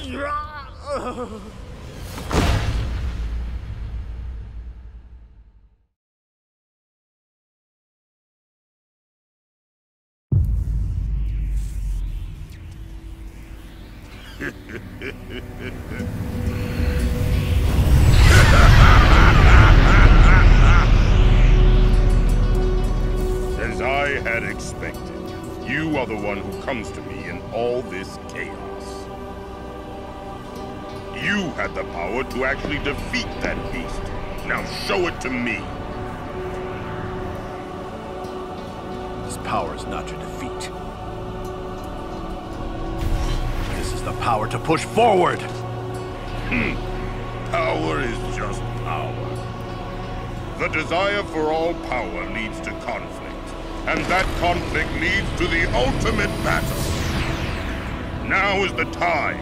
As I had expected, you are the one who comes to me in all this chaos. You had the power to actually defeat that beast. Now show it to me. This power is not to defeat. This is the power to push forward! Power is just power. The desire for all power leads to conflict, and that conflict leads to the ultimate battle. Now is the time.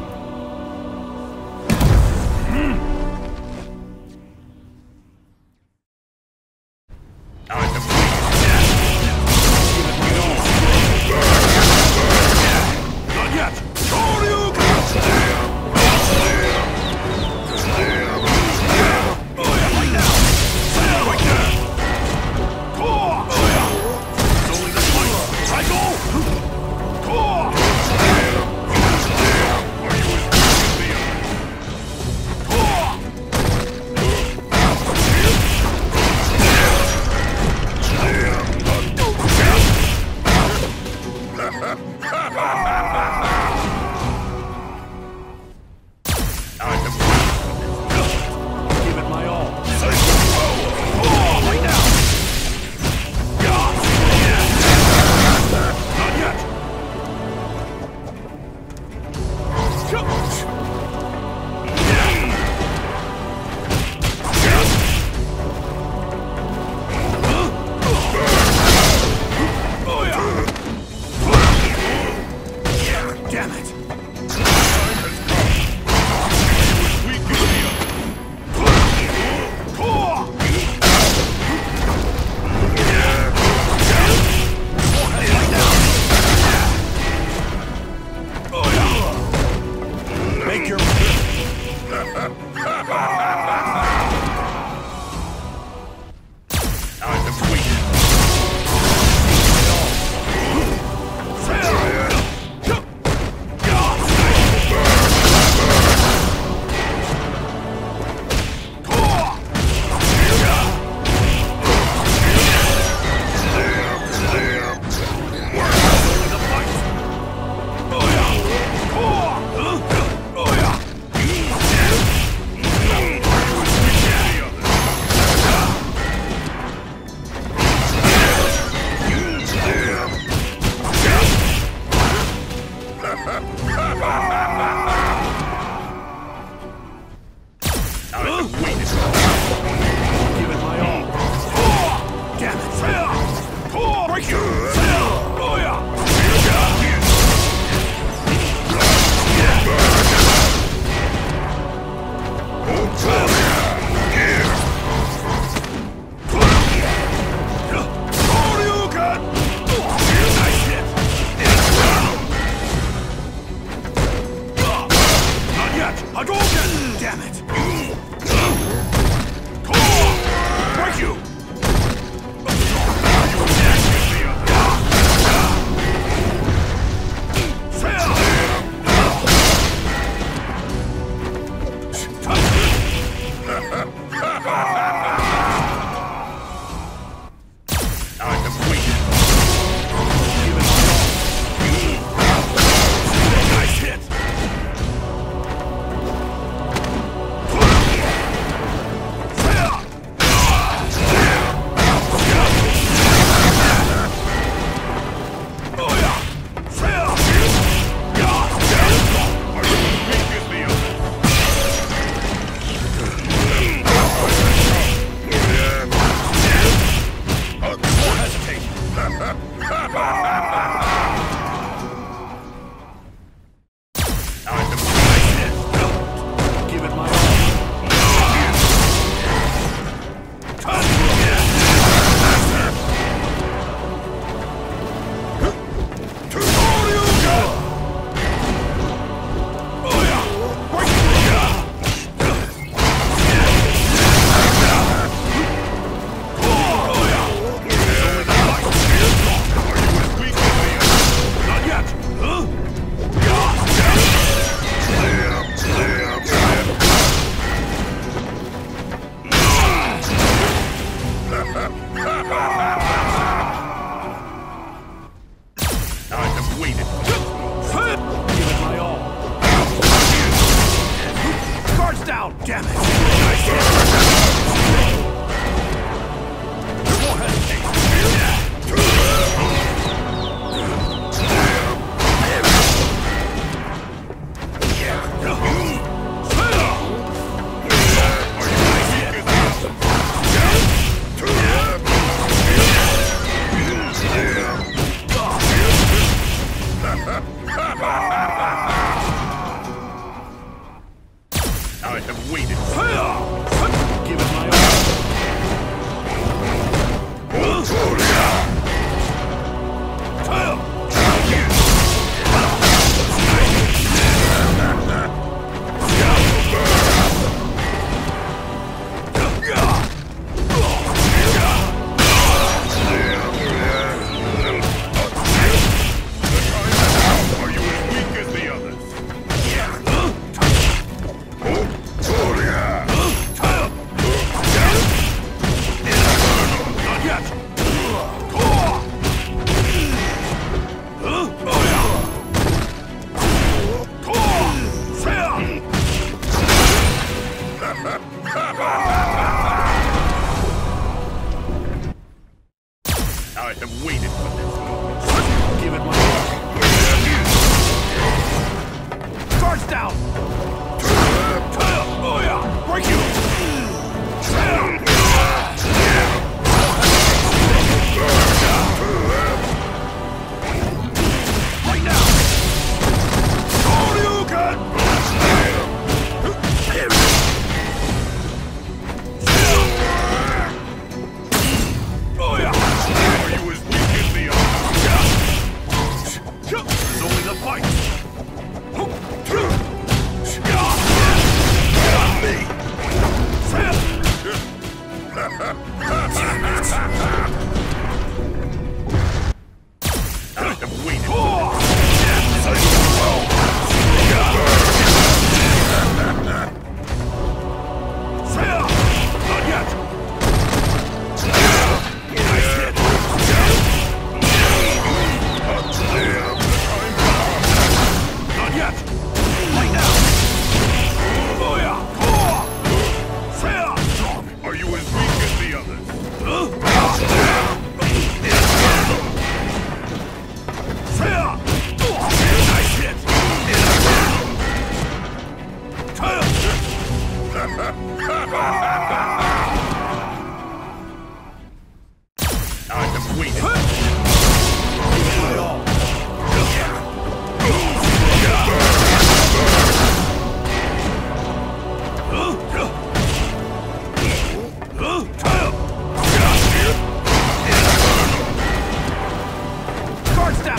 down, damn it! Nice hit. You won't hesitate. I have waited. Give it my Are you as weak as the others? I have waited for this moment. Give it my Guards down! Break you! Right now! All you can! Are you as weak as the others? It's only the fight! I have waited. Not yet! Nice hit! Not yet! Right now! Are you as weak as the others? Nice hit! I have waited. Guards down!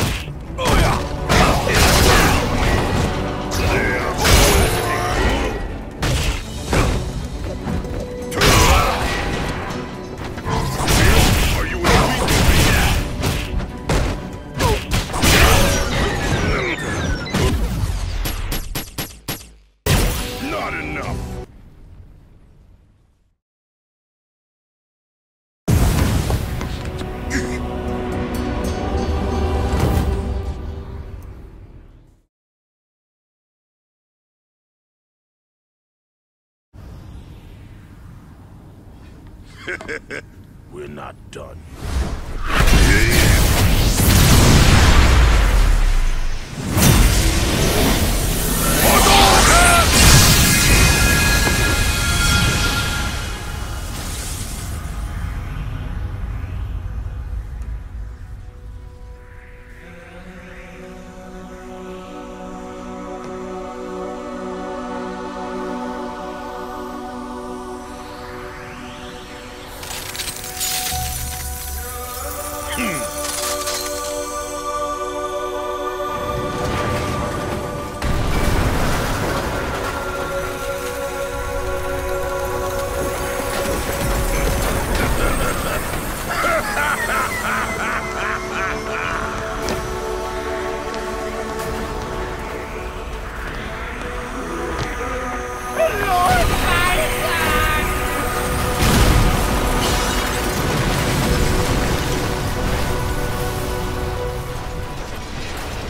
Are you as weak as the Not enough. We're not done.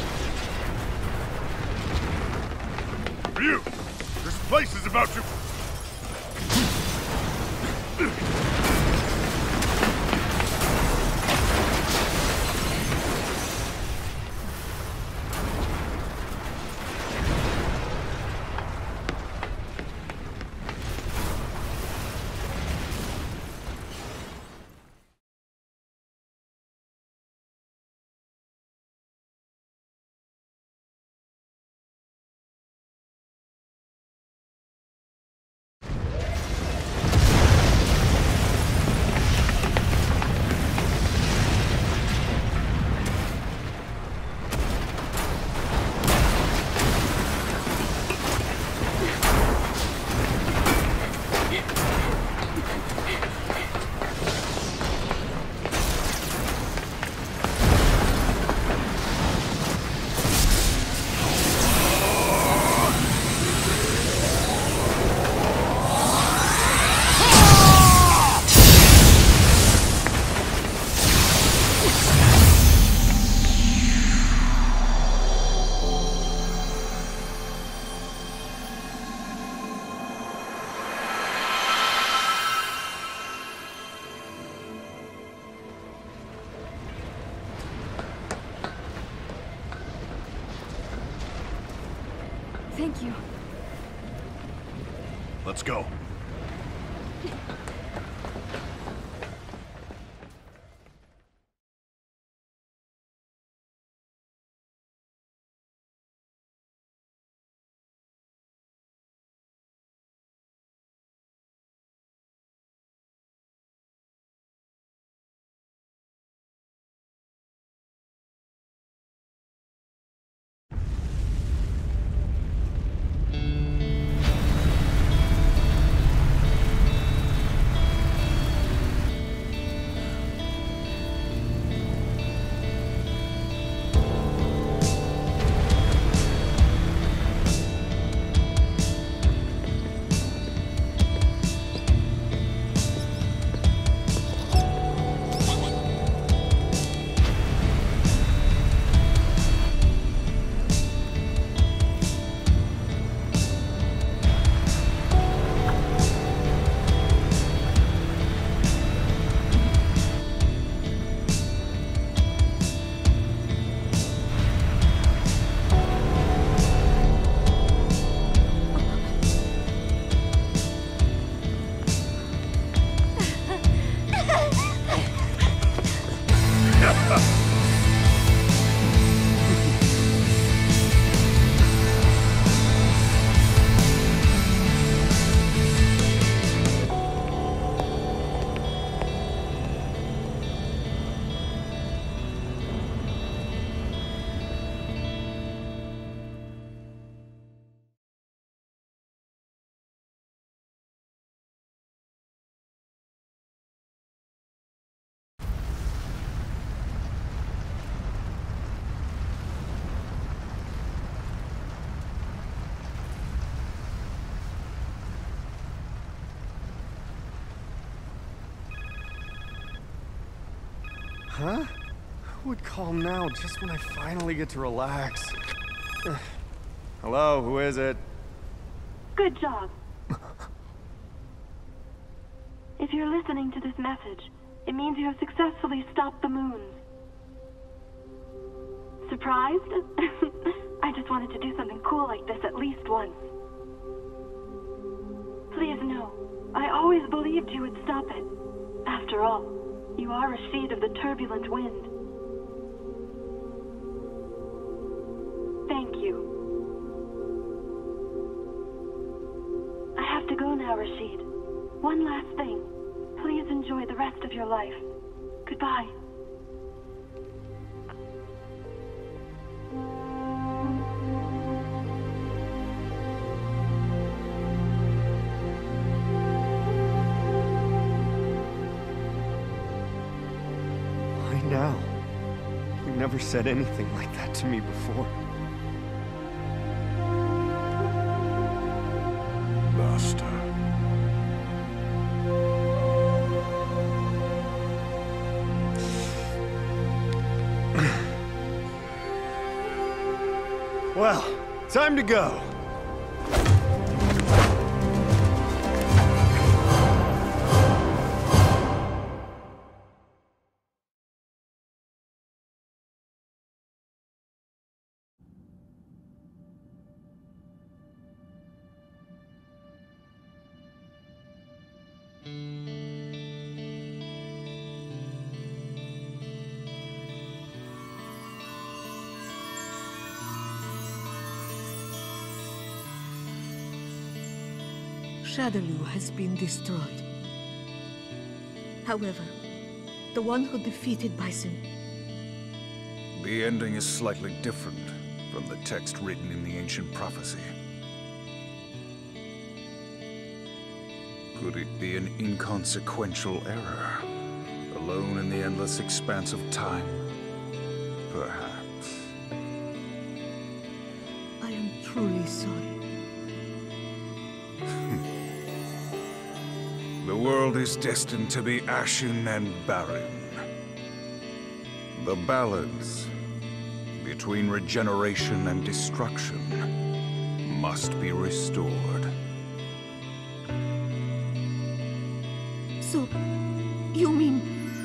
Ryu, this place is about to... Thank you. Let's go. Huh? Who would call now just when I finally get to relax? Hello, who is it? Good job. If you're listening to this message, it means you have successfully stopped the moons. Surprised? I just wanted to do something cool like this at least once. Please know, I always believed you would stop it. After all, you are a seed of the turbulent wind. Thank you. I have to go now, Rashid. One last thing. Please enjoy the rest of your life. Goodbye. Why now? You never said anything like that to me before. Master. Well, time to go. Shadaloo has been destroyed. However, the one who defeated Bison... The ending is slightly different from the text written in the ancient prophecy. Could it be an inconsequential error? Alone in the endless expanse of time? Perhaps. I am truly sorry. The world is destined to be ashen and barren. The balance between regeneration and destruction must be restored. So, you mean...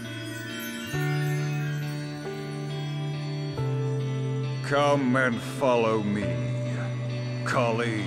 Come and follow me, Colleen.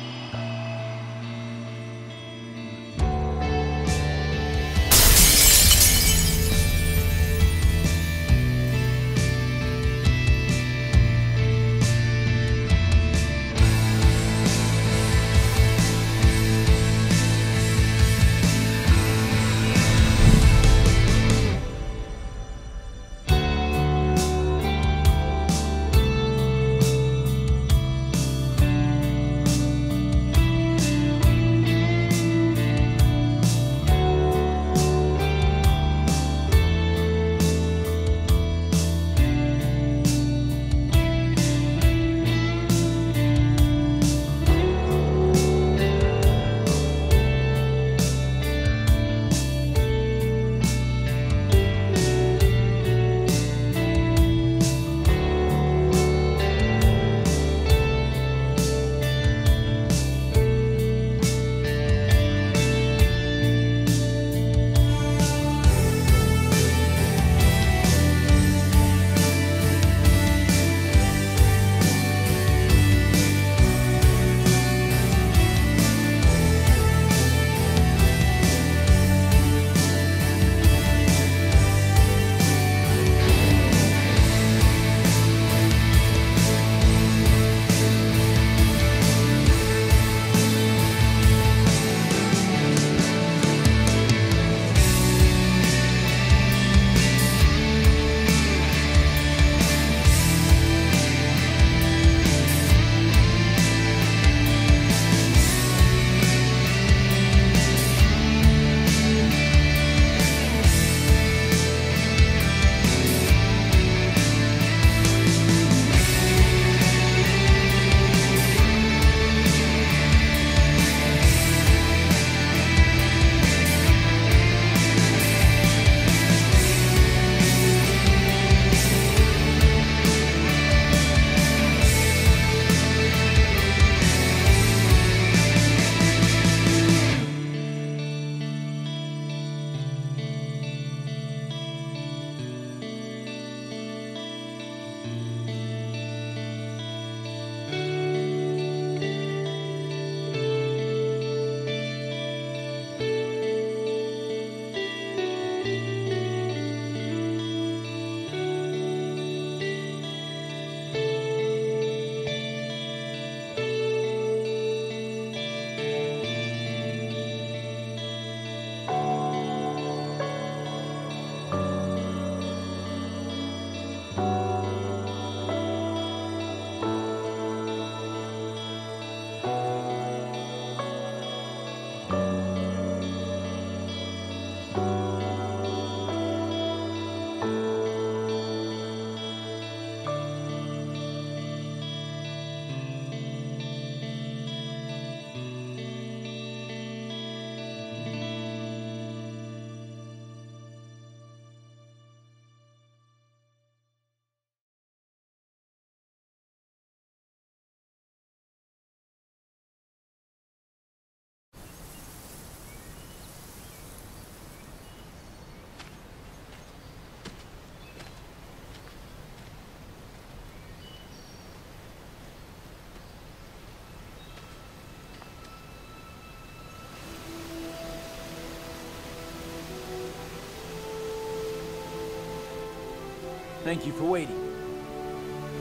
Thank you for waiting.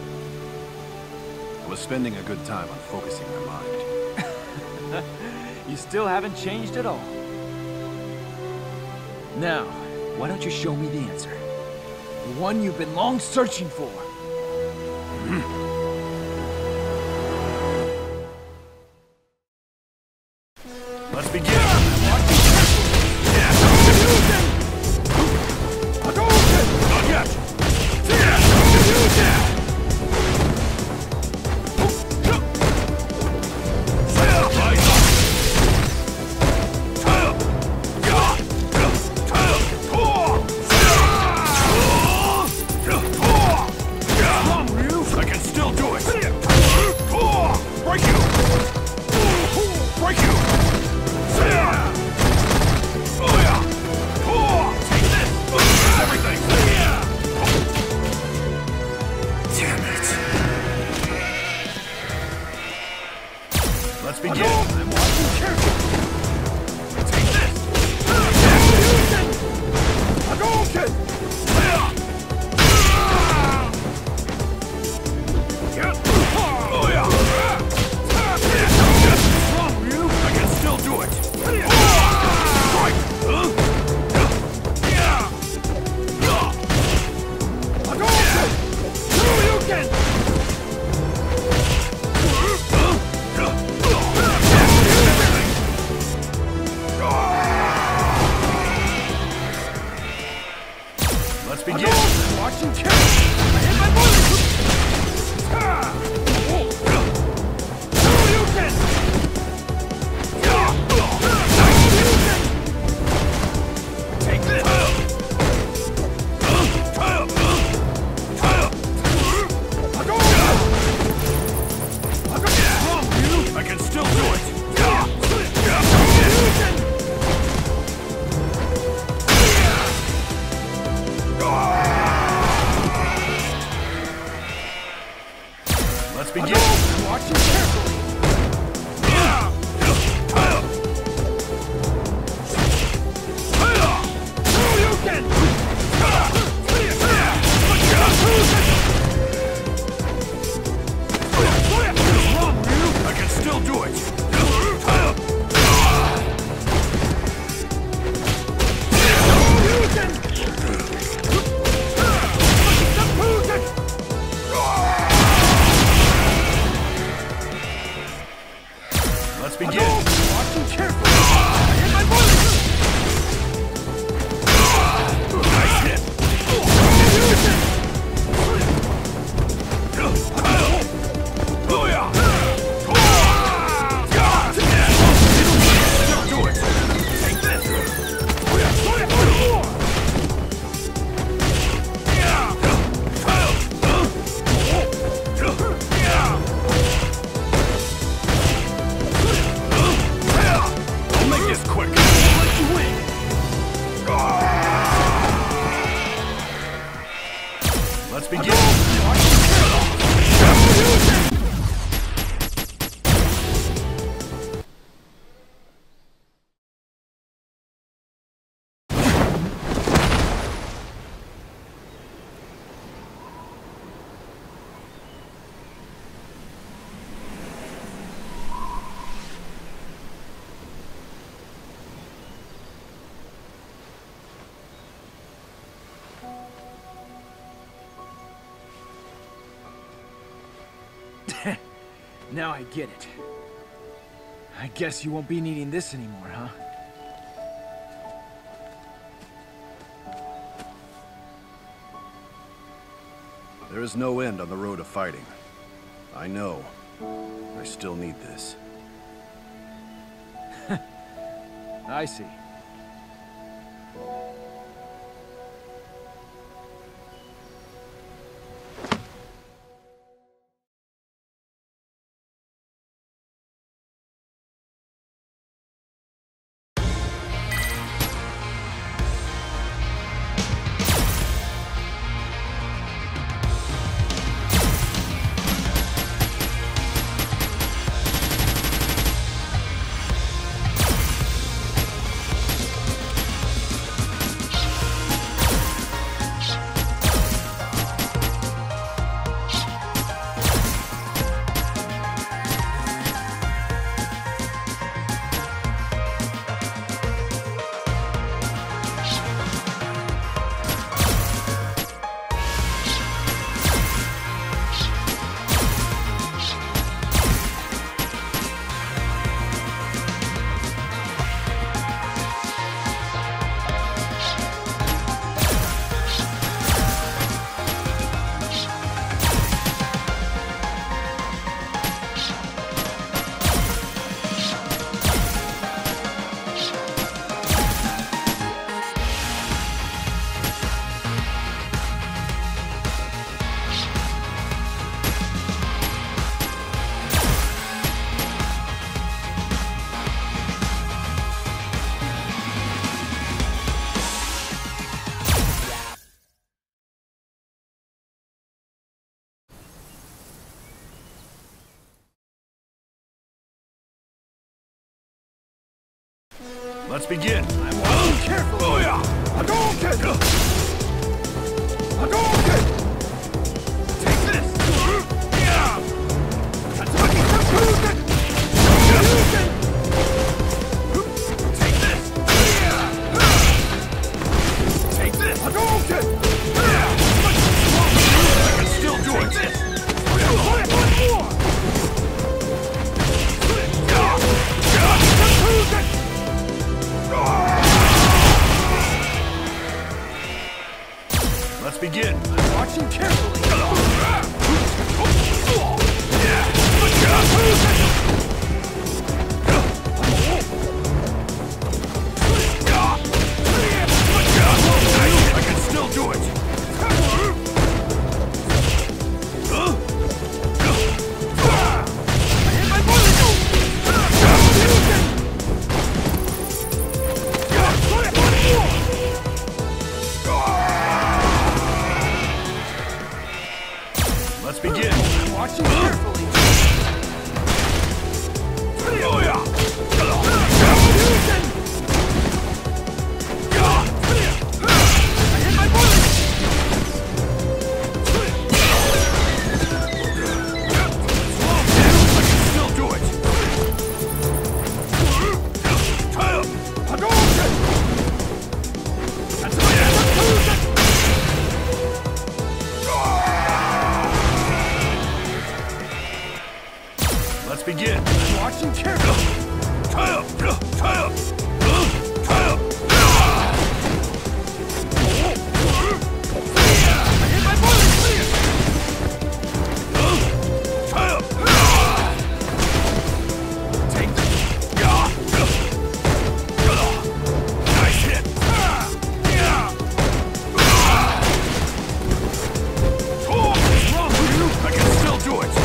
I was spending a good time on focusing my mind. You still haven't changed at all. Now, why don't you show me the answer? The one you've been long searching for. Let's begin! Let's begin. I'm watching carefully. Take this. Hadouken! What's wrong, Ryu? I can still do it. Hadouken! Hadouken! Let's begin. I'm watching carefully. I hit my bullet. Take this. Wrong, Ryu. I can still do it. Let's begin. I'm watching carefully. I can still do it. Let's begin. Watching carefully. I hit my bullet. Nice hit. Still do it. Take this. I'll make this quick. I'll let you win. Let's begin. Now I get it. I guess you won't be needing this anymore, huh? There is no end on the road of fighting. I know. I still need this. I see. Let's begin. I'm watching carefully. Oh yeah! Hadouken! Hadouken! Take this! Yeah! Tataki Hadouken! Hadouken! Take this! Yeah! Take this! Hadouken! Yeah! I can still do it! Take this! One more! Hadouken! Let's begin. I'm watching carefully. I can still do it. Let's begin. I'm watching carefully. Oh yeah! Let's begin. I'm watching carefully. Tie up! Tie up! Tie up! Tie up! Take this. Nice hit! What's wrong with you? I can still do it!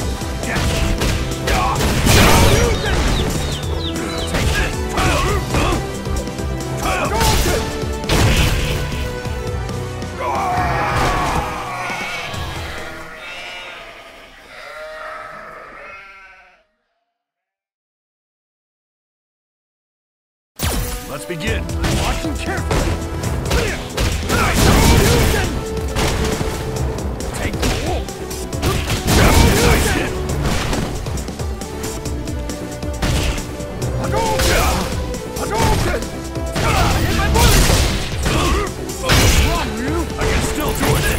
Let's begin. I'm watching carefully. Take the wolf. Nice hit! Hadouken! Hadouken! Hit my body! What's wrong, Ryu? I can still do it!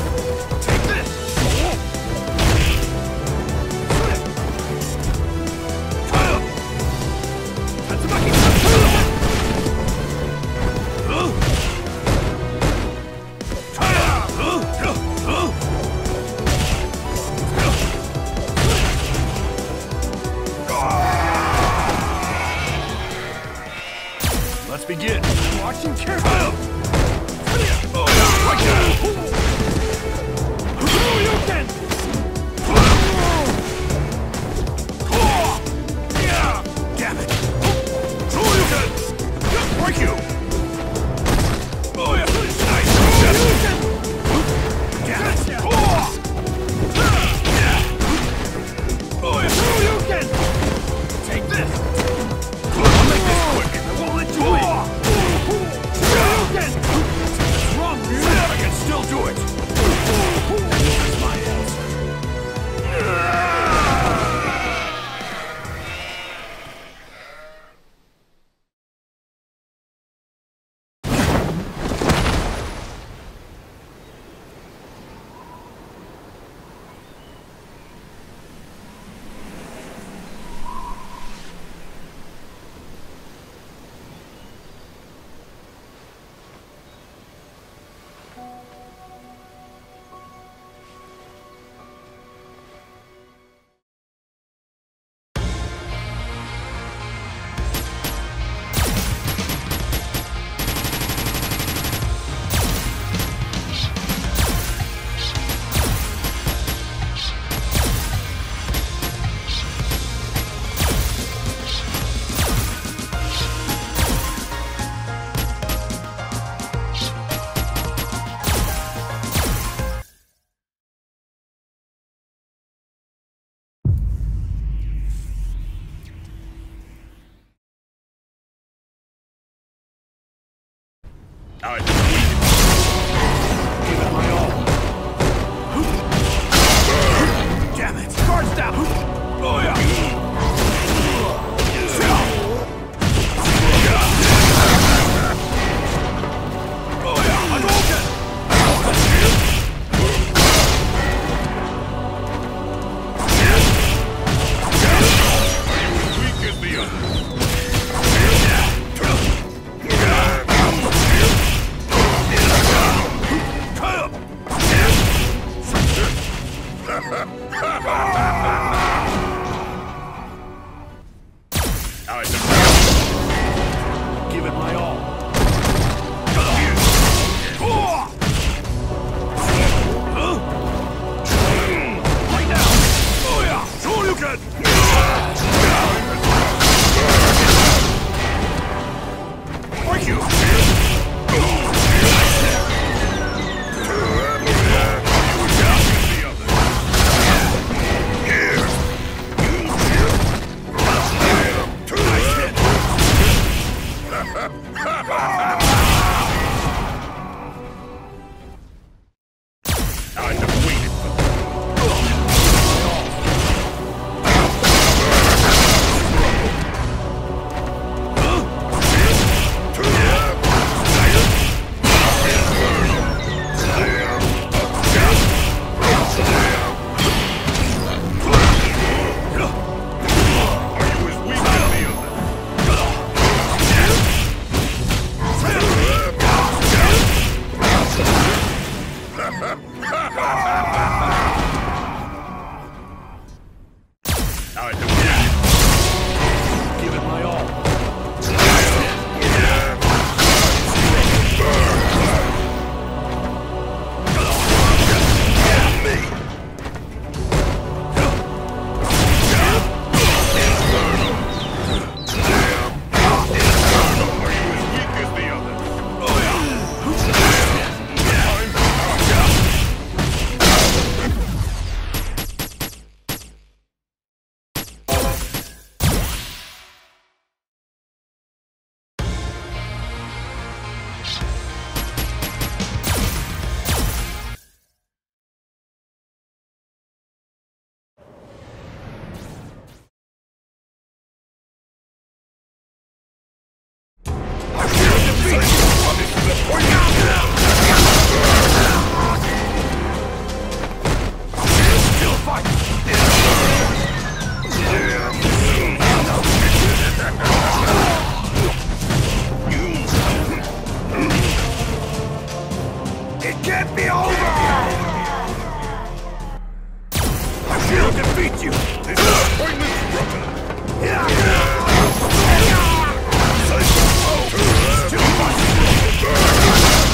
Take this! I defeated. Give it my all. Damn it! Guards down! Oh yeah! Oh yeah! Hadouken! Weak as the others. Give it my all. Right now! Oh yeah! Shoryuken! Thank you! I have waited for them. Are you as weak as the others? I defeated. Give it my all. Are you as weak as the others? It can't be over! I will defeat you! This is a pointless struggle. Too much!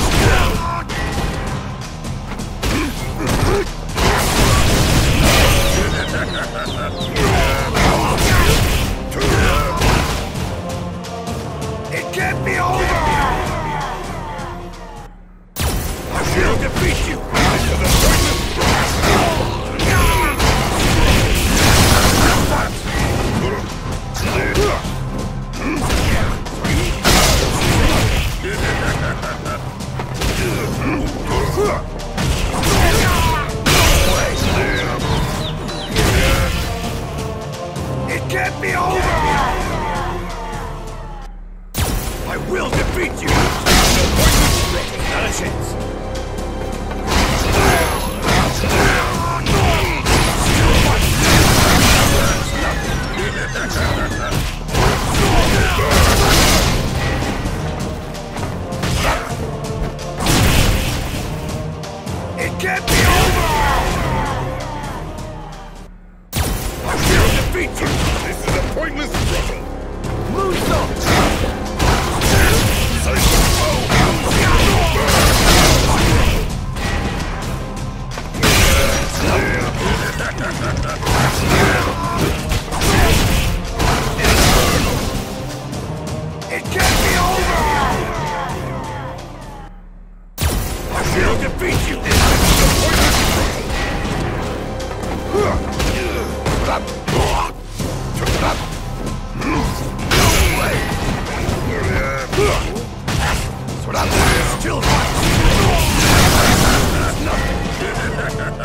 It can't be over! I will defeat you! This is a pointless It can't be over! I will defeat you! Not a chance! It can't be over! I will defeat you! This is a pointless struggle. It can't be over! I will defeat you! This is a pointless struggle.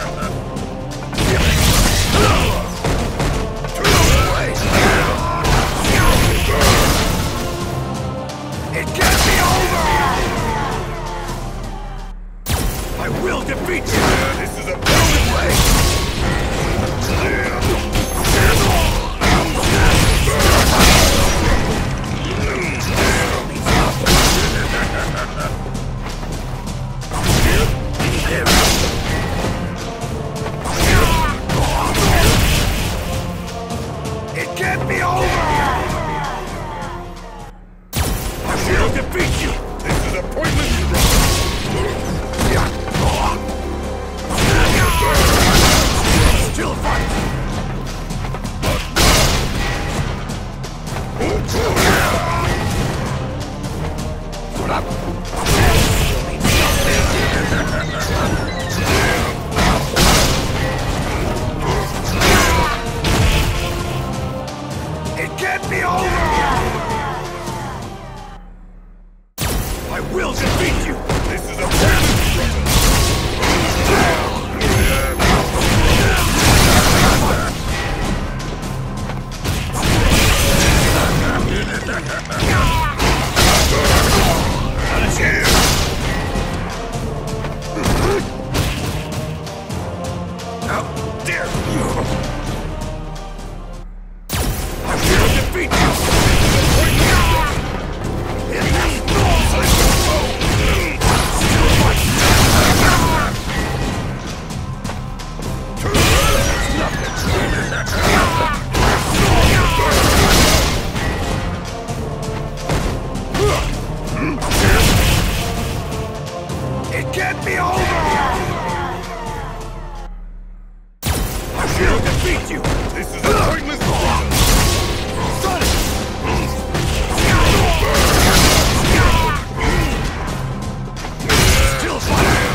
It can't be over! I will defeat you! This is a broken way! It can't be over! I will defeat you! This is a pointless Still fight! It can't be over! I will defeat you! This is a pointless How dare you! I will defeat you! It can't be over! I will defeat you! This is a pointless Still fighting!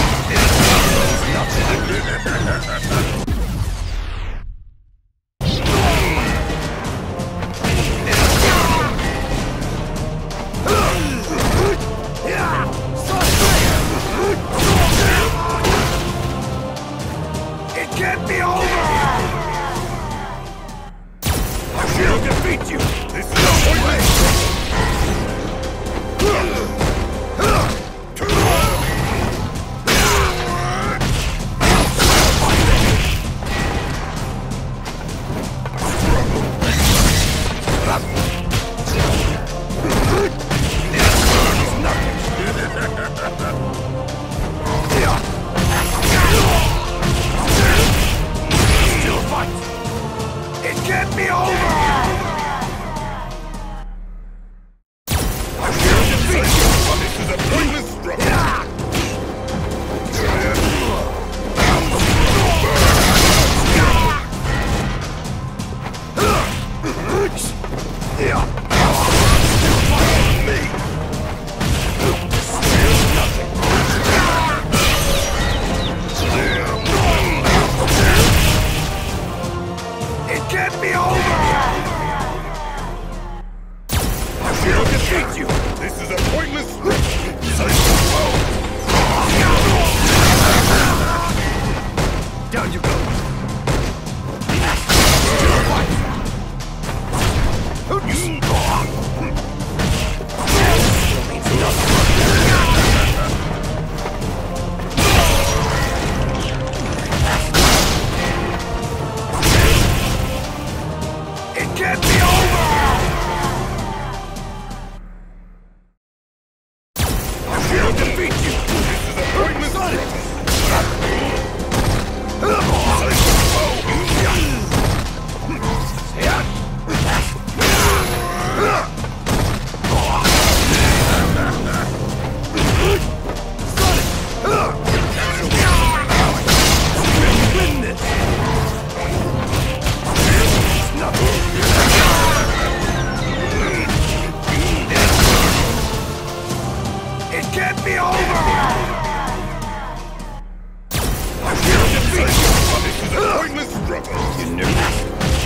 It can't be over! I will defeat you! This is a pointless Still fight! It can't be over! I will defeat you! This is a pointless struggle. It can't be over! I will defeat you! This is a pointless struggle. Down you go! It can't be over! I will defeat you! This is a pointless struggle. Win this! It can't be over! I will defeat you! This is a pointless struggle. You knew that.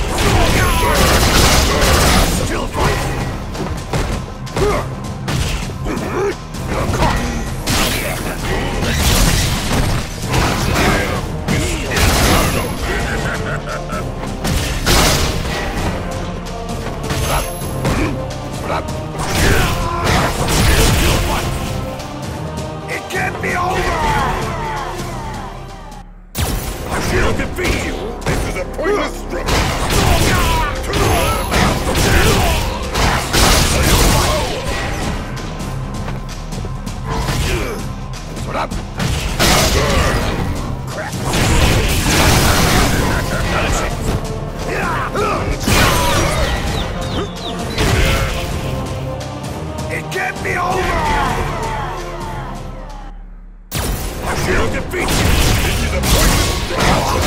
Still fighting! defeat you! This is a pointless struggle! What up? Crap! It can't be over! I will defeat you! This is a pointless struggle!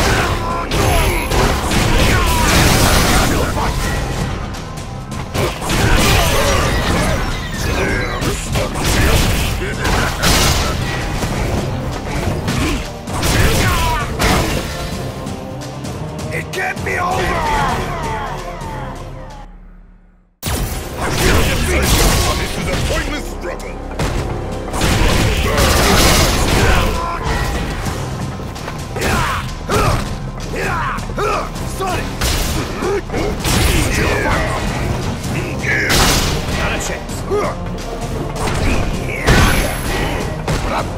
It can't be over! I will defeat you! This is a pointless struggle! Sonic! Not a chance! What up?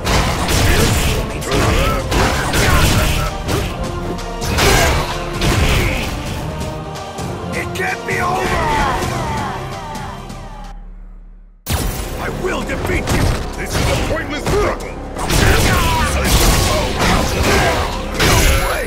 It can't be over! I will defeat you! This is a pointless struggle! No way!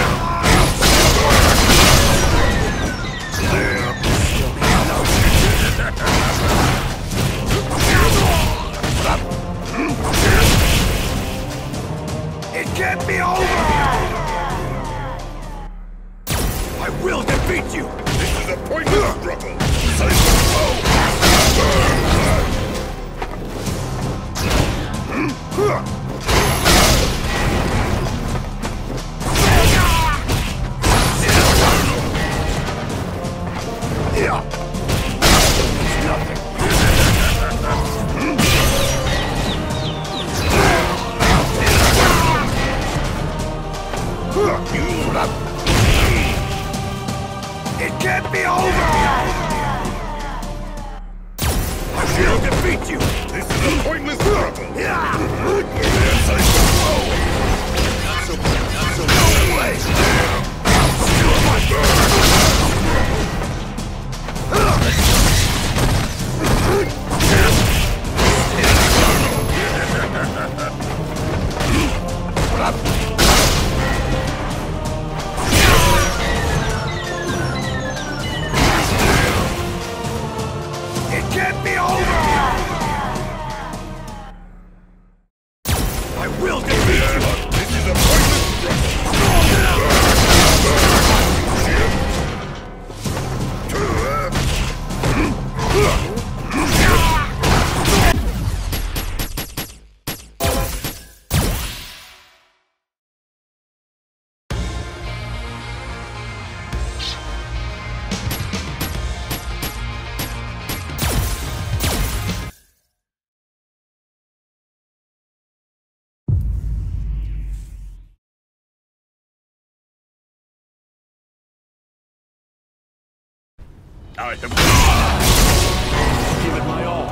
It can't be over! I will defeat you! This is a pointless struggle! It can't be over! I will defeat you! This is a pointless struggle! No way! What up? It can't be over! I will defeat you! This is a pointless I have... Give it my all.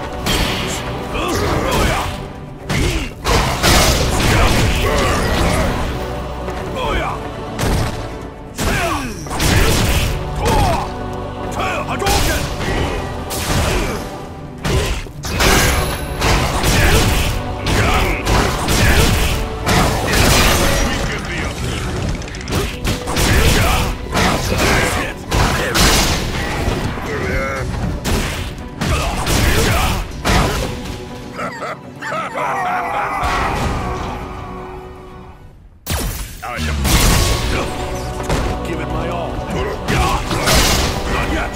Give it my all. Not yet.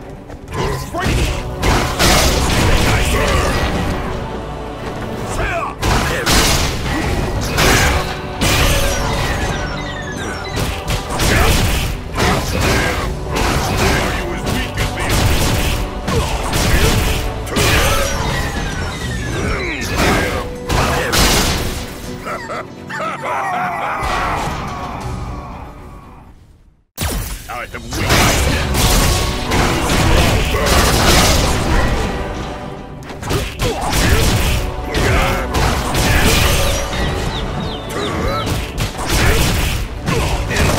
I have weakened.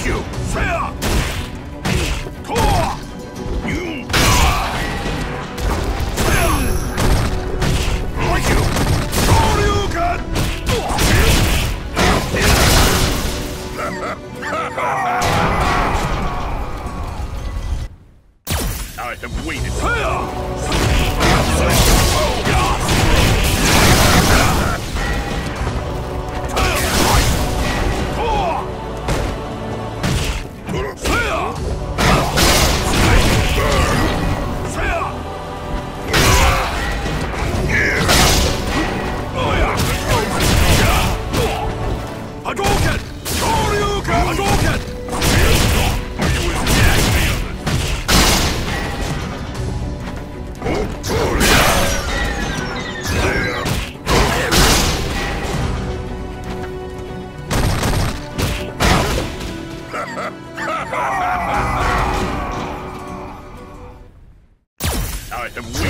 you! Fire! Core! You! Fire! Break you! Shoryuken! I have waited. Hadouken! Shoryuken! Hadouken! I have waited.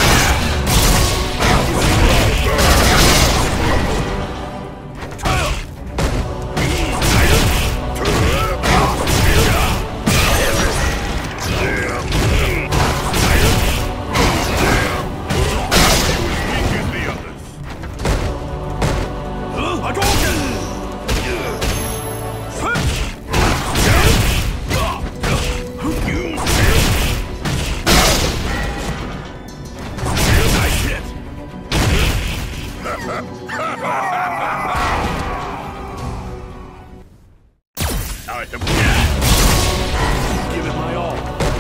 I have Give it my all.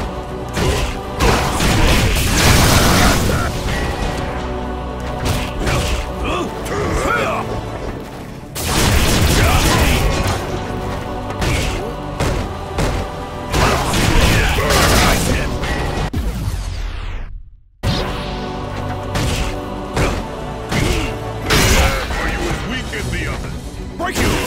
Are you as weak as the others? Break you!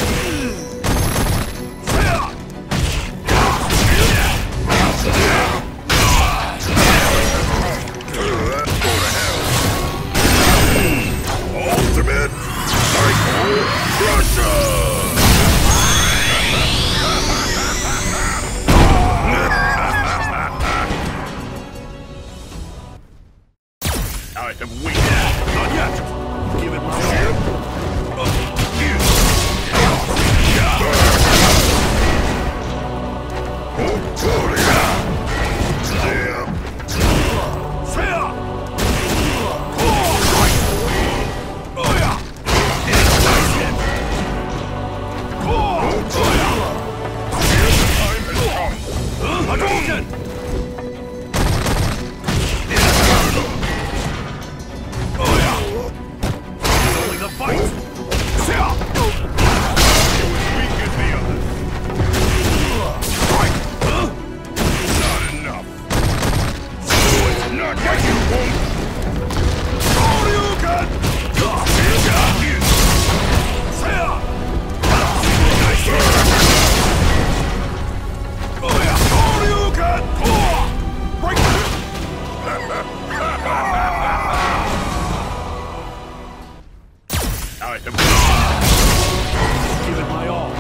Ultimate Psycho Crusher! I have waited. Not yet! Give it my all. Hadouken! Only the fight! Weak as the others. Not enough. Not yet, you won't. Shoryuken! I have Give it my all.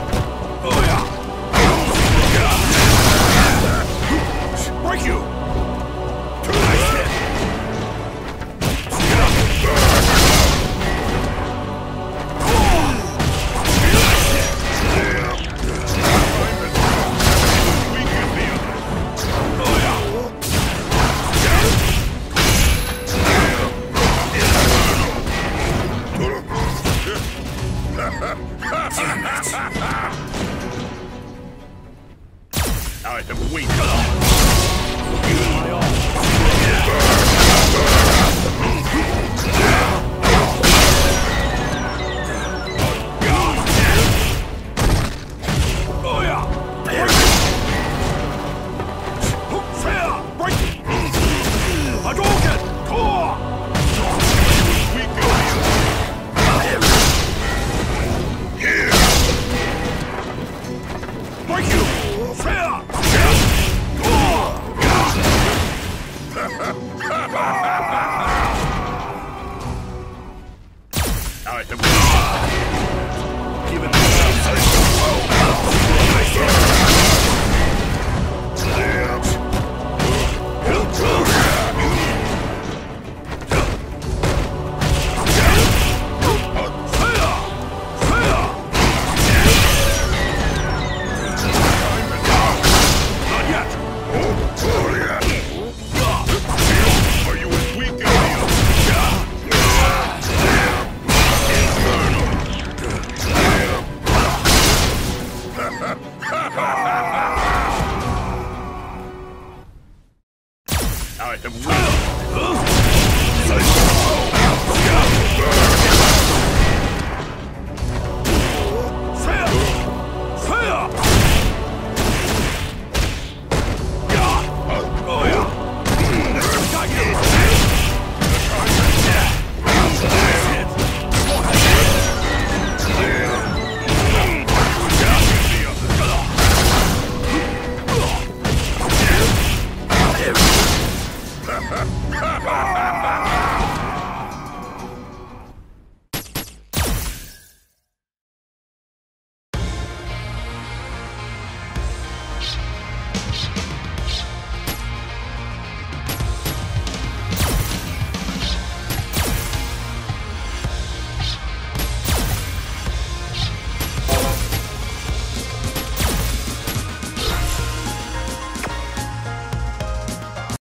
Break you! Nice hit! weak as the others. I have waited. Give it my all. Hadouken! Core! Weak as the others. Break you! Fair! Core! I have